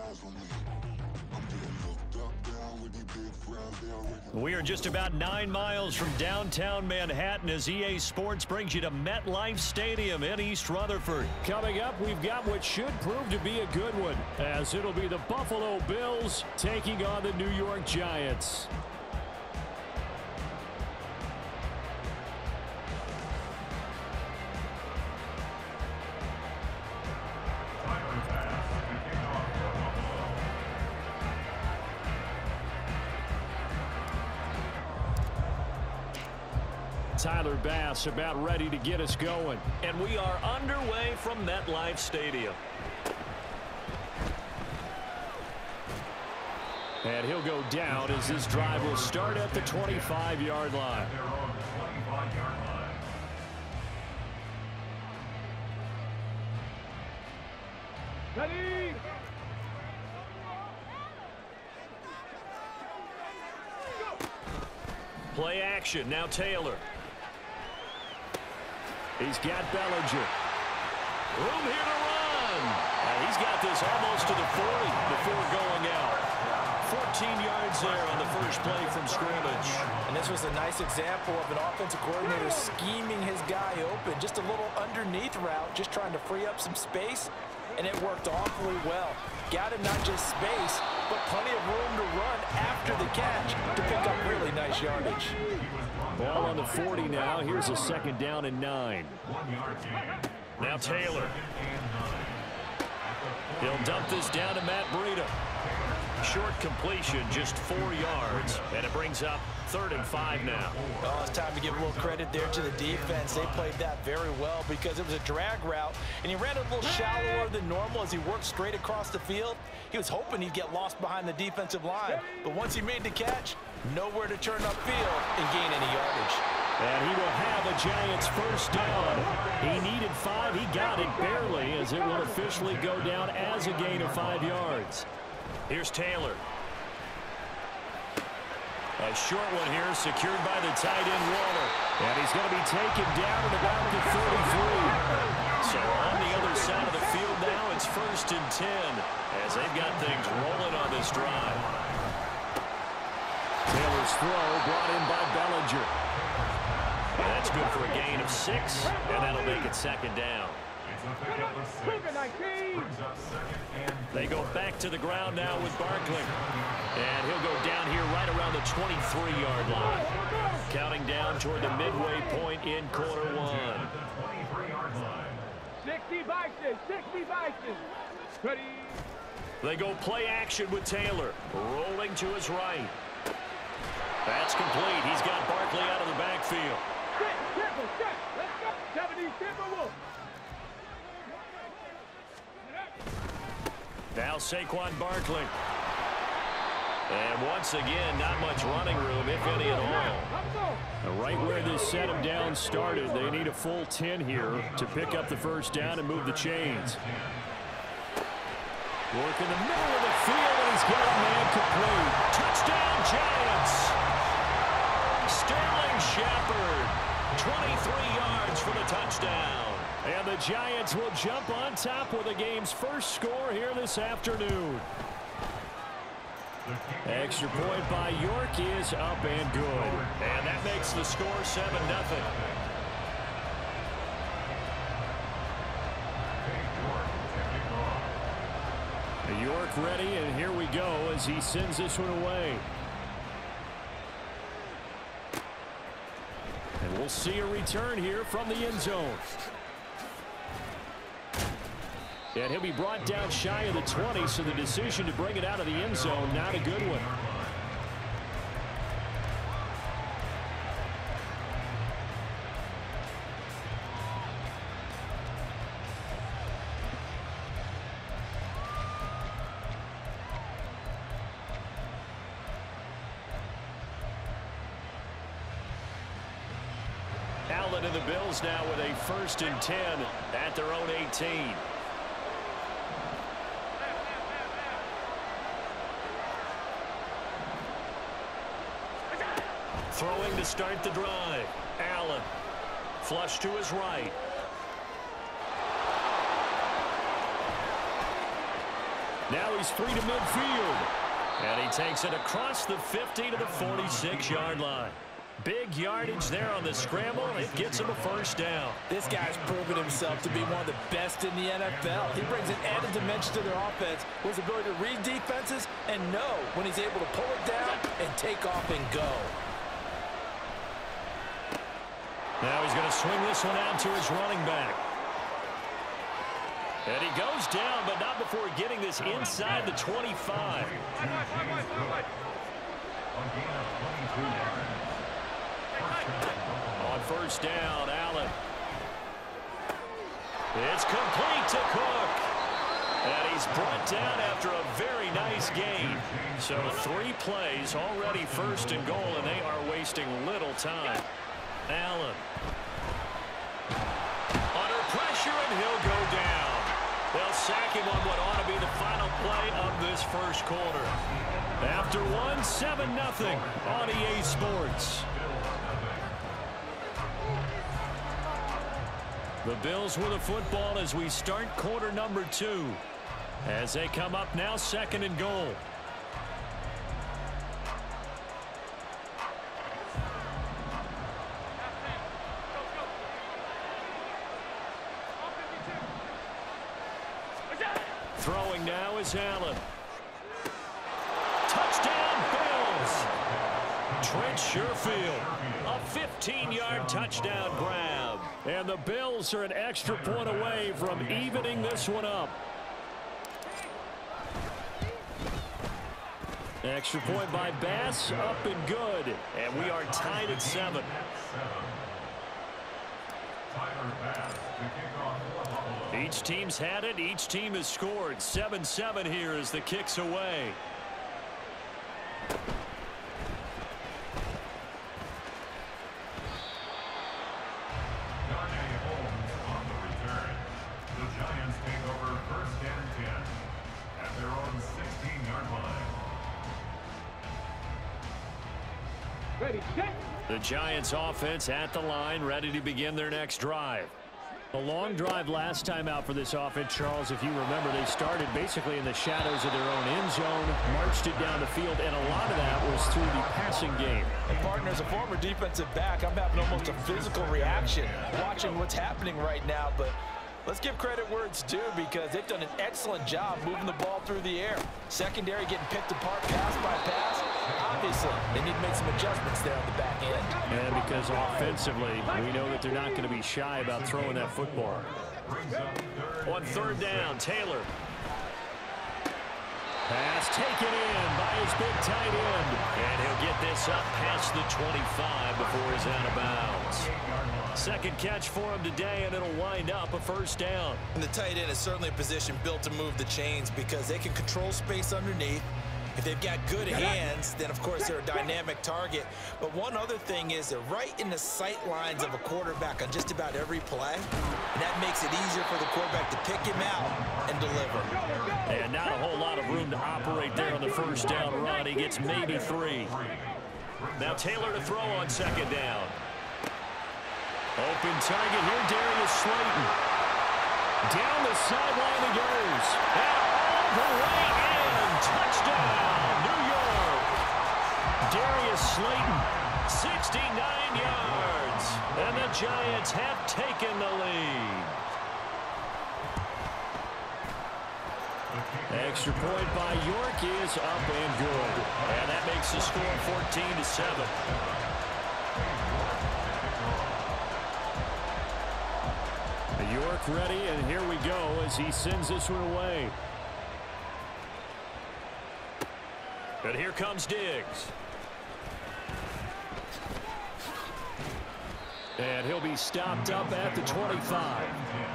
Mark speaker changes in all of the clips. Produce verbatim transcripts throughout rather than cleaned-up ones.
Speaker 1: We are just about nine miles from downtown Manhattan as E A Sports brings you to MetLife Stadium in East Rutherford.
Speaker 2: Coming up, we've got what should prove to be a good one, as it'll be the Buffalo Bills taking on the New York Giants. Tyler Bass about ready to get us going.
Speaker 1: And we are underway from MetLife Stadium.
Speaker 2: And he'll go down as this drive will start at the twenty-five yard line.
Speaker 3: Ready?
Speaker 1: Play action. Now Taylor.
Speaker 2: He's got Bellinger.
Speaker 1: Room here to run. And he's got this almost to the forty before going out. fourteen yards there on the first play from scrimmage.
Speaker 4: And this was a nice example of an offensive coordinator scheming his guy open. Just a little underneath route, just trying to free up some space. And it worked awfully well. Got him not just space, but plenty of room to run after the catch to pick up really nice yardage.
Speaker 2: Ball on the forty now. Here's a second down and nine.
Speaker 1: Now Taylor. He'll dump this down to Matt Breida. Short completion, just four yards, and it brings up third and five now.
Speaker 4: Well, it's time to give a little credit there to the defense. They played that very well because it was a drag route, and he ran a little shallower than normal as he worked straight across the field. He was hoping he'd get lost behind the defensive line, but once he made the catch, nowhere to turn upfield and gain any yardage.
Speaker 2: And he will have a Giants first down. He needed five. He got it barely, as it will officially go down as a gain of five yards.
Speaker 1: Here's Taylor. A short one here, secured by the tight end Waller.
Speaker 2: And he's going to be taken down at about the thirty-three.
Speaker 1: So on the other side of the field now, it's first and ten, as they've got things rolling on this drive.
Speaker 2: Taylor's throw brought in by Bellinger.
Speaker 1: And that's good for a gain of six, and that'll make it second down. They go back to the ground now with Barkley. And he'll go down here right around the twenty-three yard line. Counting down toward the midway point in quarter one.
Speaker 3: sixty Vikings, sixty Vikings. Ready?
Speaker 1: They go play action with Taylor. Rolling to his right. That's complete. He's got Barkley out of the backfield.
Speaker 3: Set, triple, set. Let's go. seventy Timberwolves.
Speaker 1: Now Saquon Barkley. And once again, not much running room, if any at all.
Speaker 2: Right where this set him down started, they need a full ten here to pick up the first down and move the chains. Work in the middle of the field, and he's got a man complete.
Speaker 1: Touchdown, Giants! Sterling Shepard, twenty-three yards for the touchdown.
Speaker 2: And the Giants will jump on top with the game's first score here this afternoon. Extra point by York is up and good.
Speaker 1: And that makes the score seven nothing.
Speaker 2: York ready, and here we go as he sends this one away. And we'll see a return here from the end zone. And he'll be brought down shy of the twenty, so the decision to bring it out of the end zone, not a good one.
Speaker 1: Allen and the Bills now with a first and ten at their own eighteen. Throwing to start the drive. Allen. Flush to his right.
Speaker 2: Now he's free to midfield. And he takes it across the fifty to the forty-six yard line. Big yardage there on the scramble. It gets him a first down.
Speaker 4: This guy's proven himself to be one of the best in the N F L. He brings an added dimension to their offense with his ability to read defenses and know when he's able to pull it down and take off and go.
Speaker 2: Now he's going to swing this one out to his running back. And he goes down, but not before getting this inside the twenty-five. On first down, Allen. It's complete to Cook. And he's brought down after a very nice gain. So three plays, already first and goal, and they are wasting little time. Allen. Under pressure, and he'll go down. They'll sack him on what ought to be the final play of this first quarter. After one, seven nothing on E A Sports. The Bills with a football as we start quarter number two. As they come up now, second and goal. Throwing now is Allen. Touchdown, Bills. Trent Sherfield, a fifteen yard touchdown grab. And the Bills are an extra point away from evening this one up. Extra point by Bass, up and good. And we are tied at seven. Each team's had it. Each team has scored. seven seven here as the kick's away. The Giants offense at the line, ready to begin their next drive. A long drive last time out for this offense, Charles. If you remember, they started basically in the shadows of their own end zone, marched it down the field, and a lot of that was through the passing game.
Speaker 4: And partner, as a former defensive back, I'm having almost a physical reaction watching what's happening right now. But let's give credit where it's due because they've done an excellent job moving the ball through the air. Secondary getting picked apart pass by pass. Obviously, they need to make some adjustments there on the back end.
Speaker 2: And because offensively, we know that they're not going to be shy about throwing that football. On third down, Taylor. Pass taken in by his big tight end. And he'll get this up past the twenty-five before he's out of bounds. Second catch for him today, and it'll wind up a first down.
Speaker 4: And the tight end is certainly a position built to move the chains because they can control space underneath. If they've got good hands, then, of course, they're a dynamic target. But one other thing is they're right in the sight lines of a quarterback on just about every play. And that makes it easier for the quarterback to pick him out and deliver.
Speaker 2: And not a whole lot of room to operate there on the first down run. He gets maybe three. Now Taylor to throw on second down. Open target here, Darius Slayton. Down the sideline he goes. And all the way in. Touchdown, New York. Darius Slayton, sixty-nine yards. And the Giants have taken the lead. Extra point by York is up and good. And that makes the score fourteen to seven. York ready, and here we go as he sends this one away. And here comes Diggs. And he'll be stopped up at the twenty-five.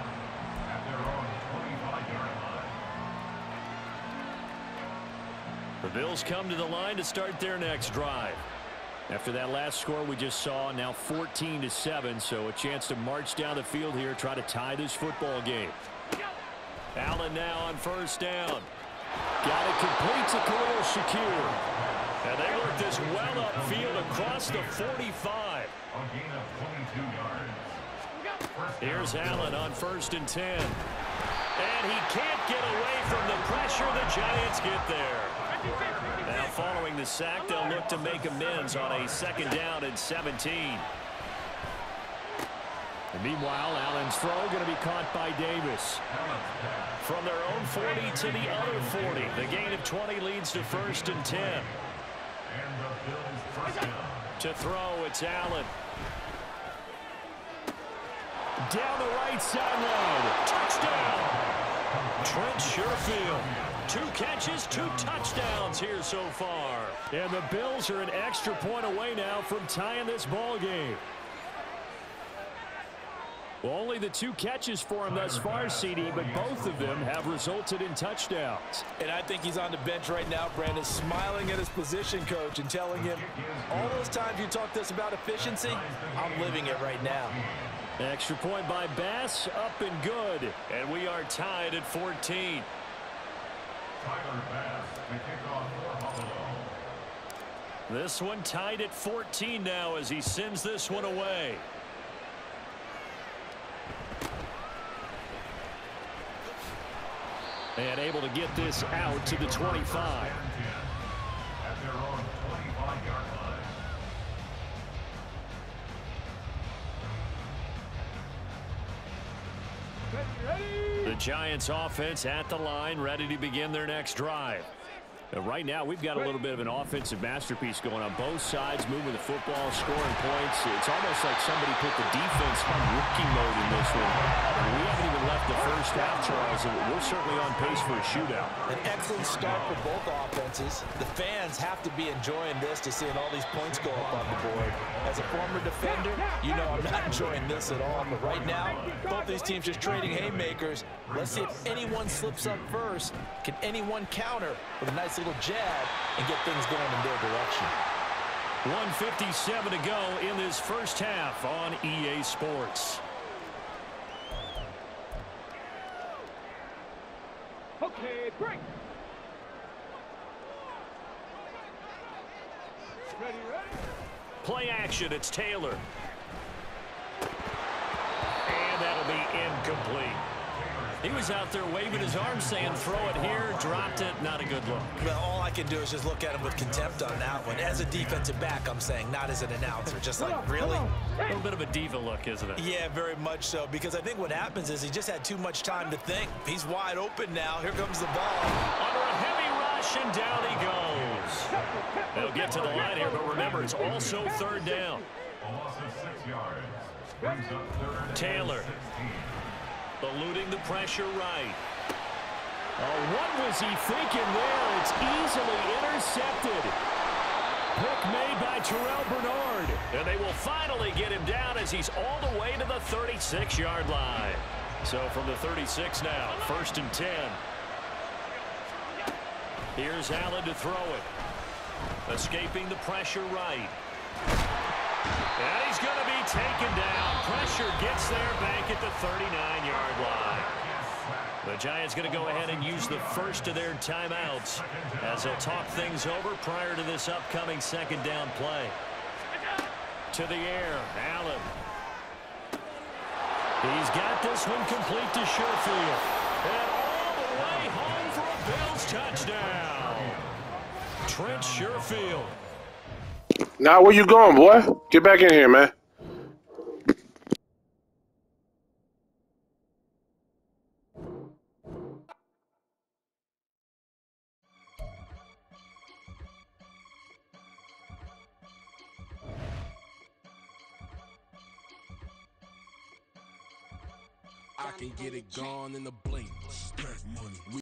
Speaker 2: The Bills come to the line to start their next drive. After that last score we just saw, now fourteen to seven, so a chance to march down the field here, try to tie this football game. Allen now on first down. Got it complete to Khalil Shakir. And they work this well upfield across the forty-five. Here's Allen on first and ten.
Speaker 1: And he can't get away from the pressure. The Giants get there. Now following the sack, they'll look to make amends on a second down and seventeen.
Speaker 2: And meanwhile, Allen's throw going to be caught by Davis.
Speaker 1: From their own forty to the other forty. The gain of twenty leads to first and ten. To throw, it's Allen.
Speaker 2: Down the right sideline.
Speaker 1: Touchdown. Trent Sherfield. Two catches, two touchdowns here so far.
Speaker 2: And the Bills are an extra point away now from tying this ball game. Well, only the two catches for him thus far, C D, but both of them have resulted in touchdowns.
Speaker 4: And I think he's on the bench right now, Brandon, smiling at his position coach and telling him, all those times you talked to us about efficiency, I'm living it right now.
Speaker 2: Extra point by Bass, up and good.
Speaker 1: And we are tied at fourteen. This one tied at fourteen now as he sends this one away.
Speaker 2: And able to get this out to the twenty-five.
Speaker 1: The Giants offense at the line, ready to begin their next drive.
Speaker 2: Now, right now, we've got a little bit of an offensive masterpiece going on both sides, moving the football, scoring points. It's almost like somebody put the defense on rookie mode in this one. I mean, we haven't even left the first half, Charles, and we're certainly on pace for a shootout.
Speaker 4: An excellent start for both offenses. The fans have to be enjoying this to seeing all these points go up on the board. As a former defender, you know I'm not enjoying this at all. But right now, both these teams just trading haymakers. Let's see if anyone slips up first. Can anyone counter with a nice little jab and get things going in their direction?
Speaker 1: one fifty-seven to go in this first half on E A Sports.
Speaker 3: Okay, break. Ready, ready.
Speaker 1: Play action, it's Taylor. And that'll be incomplete. He was out there waving his arms saying throw it here, dropped it, not a good look.
Speaker 4: Well, all I can do is just look at him with contempt on that one. As a defensive back, I'm saying, not as an announcer. Just like, really?
Speaker 1: A little bit of a diva look, isn't it?
Speaker 4: Yeah, very much so, because I think what happens is he just had too much time to think. He's wide open now. Here comes the ball.
Speaker 1: Under a heavy rush, and down he goes. They'll get to the line here, but remember, it's also third down. Taylor. Eluding the pressure right.
Speaker 2: Oh, what was he thinking there? It's easily intercepted. Pick made by Terrell Bernard.
Speaker 1: And they will finally get him down as he's all the way to the thirty-six yard line. So from the thirty-six now, first and ten. Here's Allen to throw it. Escaping the pressure right. And he's going to be taken down. Pressure gets there back at the thirty-nine yard line. The Giants going to go ahead and use the first of their timeouts as they'll talk things over prior to this upcoming second down play. To the air, Allen. He's got this one complete to Sherfield. And all the way home for a Bills touchdown. Trent Sherfield.
Speaker 5: Now where you going, boy? Get back in here, man.
Speaker 6: I can get it gone in a blink. Money.